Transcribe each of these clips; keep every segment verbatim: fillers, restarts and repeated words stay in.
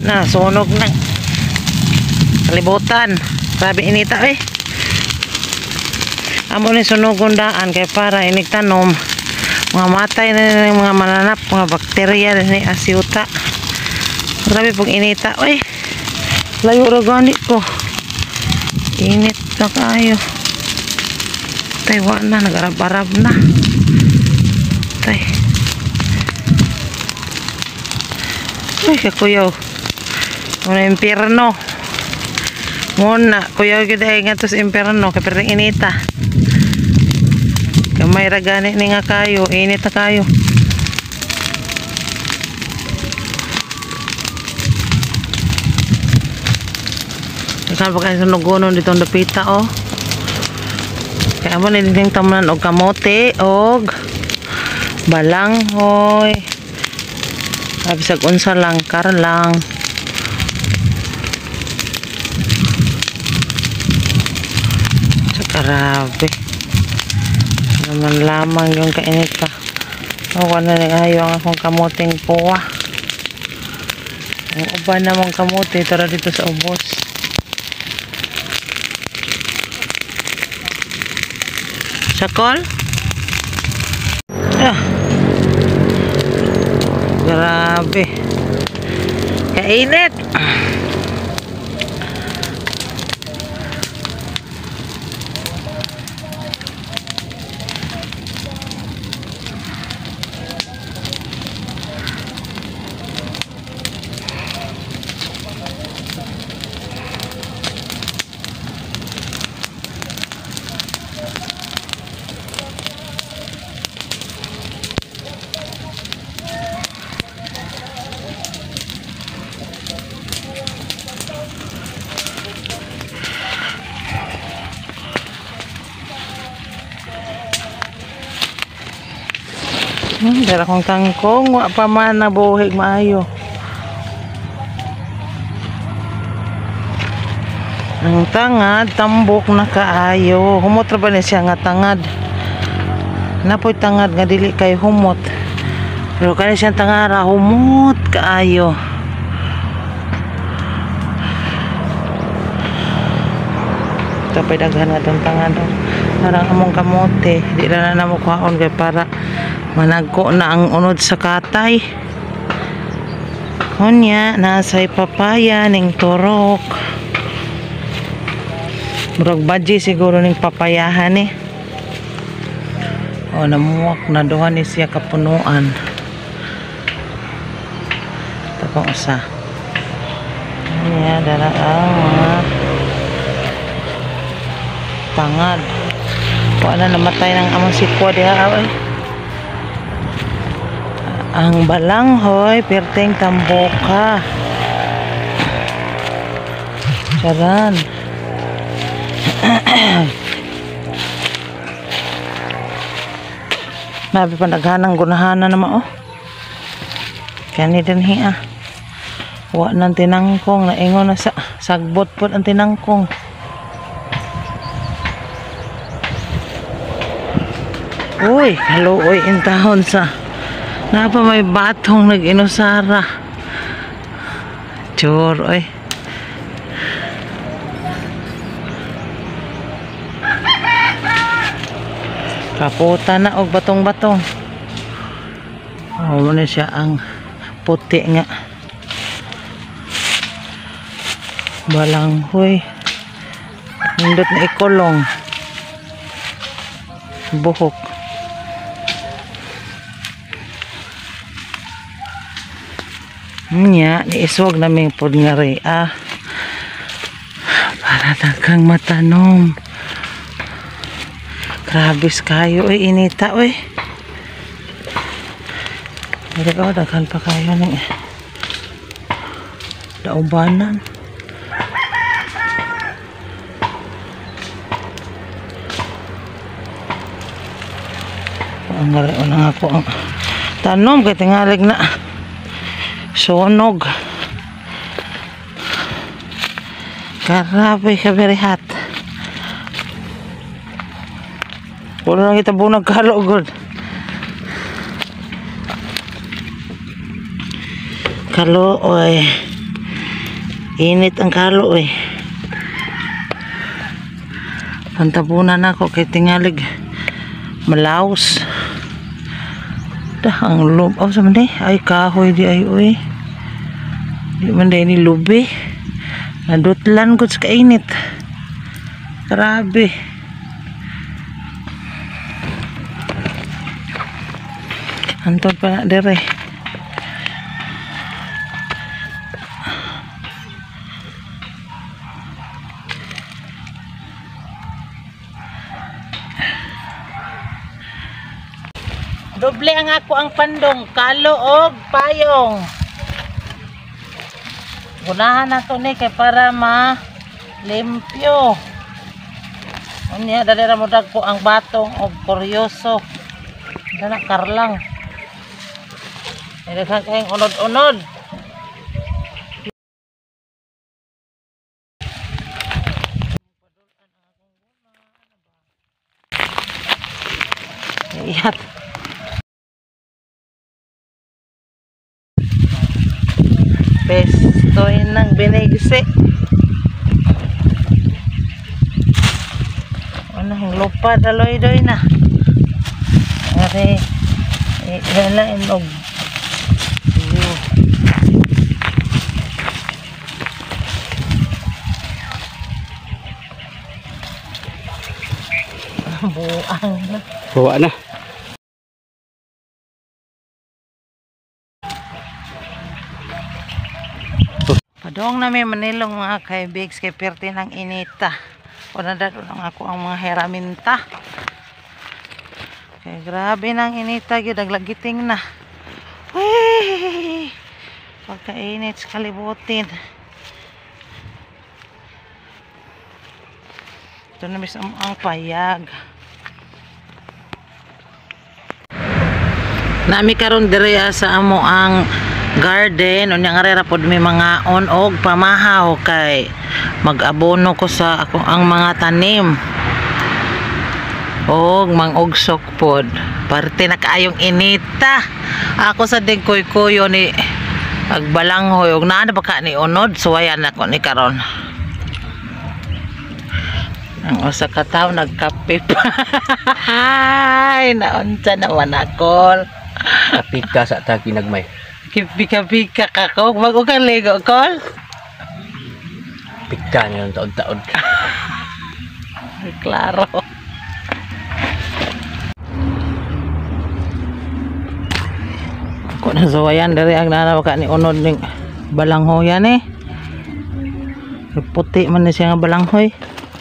na, sunog na. Kalibutan. Grabe inita eh. Amo ni sunogon daan kay para inig tanom. Mga matay na mga mananap, mga bakterya ni asyuta. Grabe pag inita. Uy, layo ra gani ko. Init na kayo. Tay, wa na, nagarab-arab na. Tay. Uy, kakuyaw. Muna impyerno. Muna, kuyaw kita nga to sa impyerno. Kaya perang inita. Kamay ra gani ni nga kayo. Init na kayo. Saan pa kayo sunugunon dito ang dapita oh. Kaya mo nililing tamunan og kamote og balanghoy. Abisag unsa lang kar lang. Sa karabe. Naman lamang yung kainit pa. O wala na ayo ang akong kamoteng puwa. Ang uban namang kamote tara dito sa ubos. Sakol? Ah. Grabe. Kainit. Hmm, dala kong tangkong, wa pa man nabuhig maayo. Ang tangad, tambok na kaayo. Humot ra ba ni siya nga tangad? Napoy tangad nga dili kay humot. Pero kani siyang tangara, humot kaayo. Tapay daghan nga itong tangad. Parang among kamote. Di na na namukhaon kay para managko na ang unod sa katay. Kunya, nasa'y papaya ning turok. Murag baji siguro ning papayahan eh. O, namuwak na doon ni siya kapunuan. Tapos usa. Kunya, dala ang mga tangad. Kuha na namatay ng amang sikwa diha away. Ang balanghoy, perteng tamboka. Charan. Nabi pa naghanang gunahanan naman oh. Kani din hiya. Wa nang tinangkong, naingon na sa sagbot po ang tinangkong. Uy, hello, uy, intahon sa napa may batong nag-inusara. Chur, oy. Kaputa na og batong-batong. Oh, muna siya ang puti nga. Balanghoy. Nindot na ikulong. Buhok. Nya, niiswag namin pod nga rin. Ah, para dagang matanom. Grabis kayo, eh, inita, eh. Hindi ko, daghan pa kayo ng daubanan. Ang gari, unang ako ang tanom, kaya tingalig na. Sunog. Grabe ka very hot. Wala lang kita bunag kalogod. Kalo oy. Init ang kalo eh. Pantapunan ako kay tingalig malaos. Dah ang lub. Oh, sa man day? Ay, kahoy di ay oy. Di man day ni lubi. Nadutlan ko sa kainit. Grabe. Antod pa na dere. Doble ang ako ang pandong, kalo og payong. Gunahan na to ni kay para ma limpyo. Unya dali ra mo dagko ang batong og kuryoso. Dana karlang. Daghan kayong unod-unod. Iyat. Pestoy ng binigsi. Ano yung lupa daloy-doy na. Ari ihalain og iyo. Buang na. Bawa na. Padong na may manilong mga kaibigs kay perti ng inita. O nadado lang ako ang mga heraminta. Kaya grabe ng inita, gidaglagiting na. Uy! Pagkainit sa kalibutin. Ito na mismo ang payag. Nami karon diri sa amo ang garden. Unya nga rera pod may mga on og pamahaw kay mag-abono ko sa ako ang mga tanim. Og mang-ugsok pod. Parte na kaayong inita. Ako sa ding kuy-kuyo ni agbalanghoy og naa na ba ka ni unod suwayan ako ni karon. Ang usa ka tawo nagkape pa. Ay, naunsa naman ako. Kapika sa taki nagmay. Pika-pika ka ko. Bago kang Lego, Kol? Pika niya ng taon-taon. Klaro. Ako na suwayan dari ang nanawa ka ni unod ng balanghoy yan eh. Puti man na siya nga balanghoy.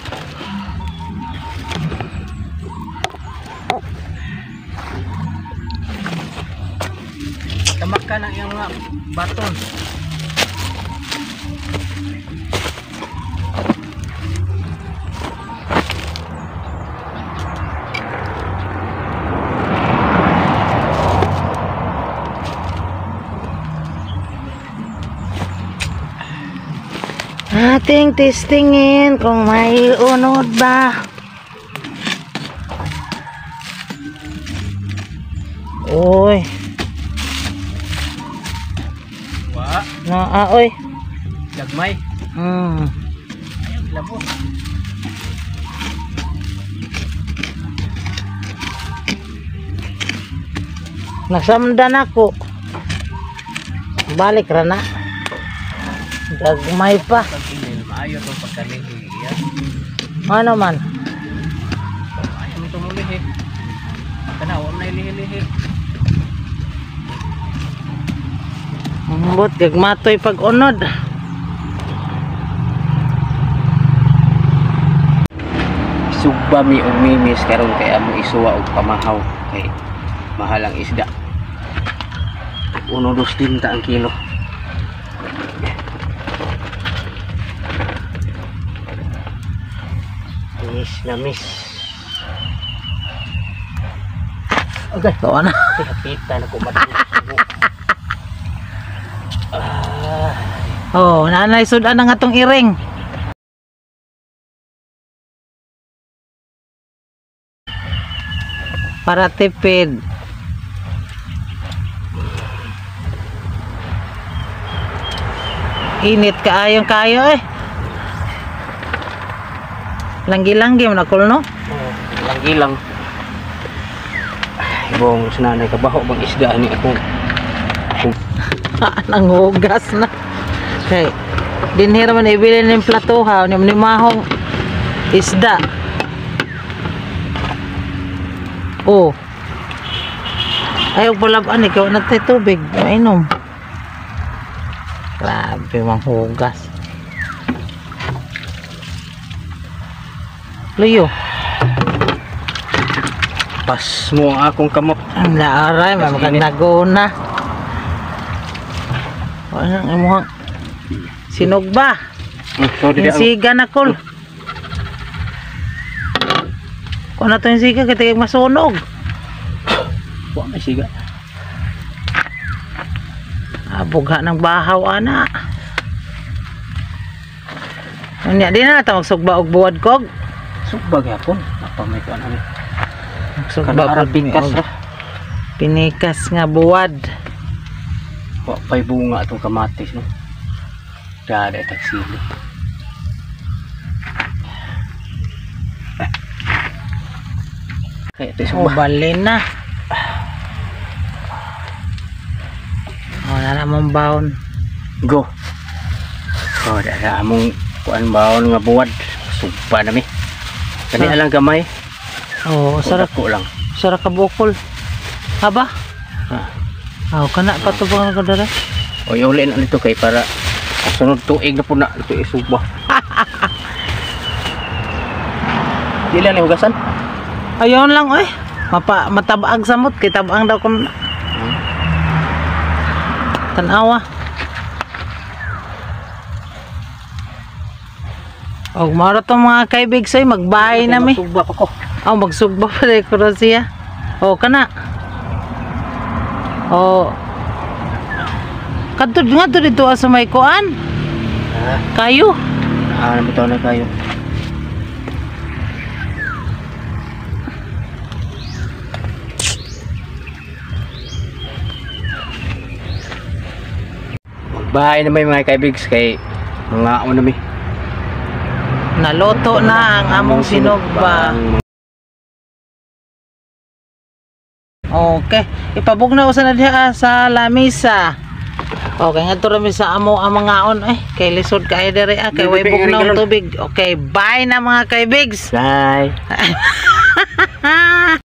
Tamak ka na yung mga baton. Ating testingin kung may unod ba. Uy. Wa. Na, ah, oy. Nagmay. Hmm. Ayaw, labo. Nasamdan ako. Balik ra na. Gagmay pa. Pag-inil, maayo itong pagkalihi. Ano man? Ayaw mo tumulihi. Tanaw, na ilihi-lihi. Ambot, gagmatoy pag unod. Sugba mi og mimis karon kay amo isuwa og pamahaw kay mahal ang isda. Uno dos tinta ang kilo. Miss na miss. Okay, tawa na. Kita na ko matulog. Ah, Oh, nanay sudan na nga tong iring. Para tipid. Init kaayo kayo eh. Langgi-langgi man ako no. Oh, lang-ilang. Bong sananay kabaho bang isda ni ako. Ako Nanghugas na. Okay. Dinhira man ibili ng platuha, ni mahong isda. Oh. Ayaw palabaan, ikaw na tayo tubig. Mainom. Grabe, manghugas. Luyo. pas mo ang akong kamot. Ang naaray, mamagag naguna. Ano ang imuhang sinugba. Mm, sorry Yung siga na kol. Kung na ito yung siga, katigay masunog. Wa may siga. Abugha ng bahaw, ana. Unya, di na ito magsugba og buwad kog. Sugba gyapon. Apa may kuan ani? Magsugba Kanara kog pinikas ra. Pinikas nga buwad. Wa pay bunga atong kamatis no. Dada tagsili. Kaya ito O, sugba. balin na. O, na namang baon. Go. Oh, dada among kuan baon nga buwad. Sugba na mi. Kani Ah. alang gamay. O, sarap. ko lang. Sarap ka bukol. Haba? Ah. Aw, kana pa to bang kadara? O uli na nito kay para ang sunod tuig na po na ito isugba. Di lang hugasan. Ayon lang oy. Mapa matabag samot kay tabang daw kun. Tanawa. Og mara to mga kaibig say magbay na mi. Sugba pa ko. Aw magsugba pa rin ko siya. O kana. O kadto nga to dito sa may kuan. Ah, Kayo. ah nabitaw na kayo. Magbahay na may mga kaibigs kay mga ano na mi. Naloto na ang among sinugba. Okay, ipabog na usa na diha sa lamisa. Okay, nga to rami sa amo ang mga on eh kay lisod kay dere ah kay way bug na ang tubig. Okay, bye na mga kaibigs. Bye.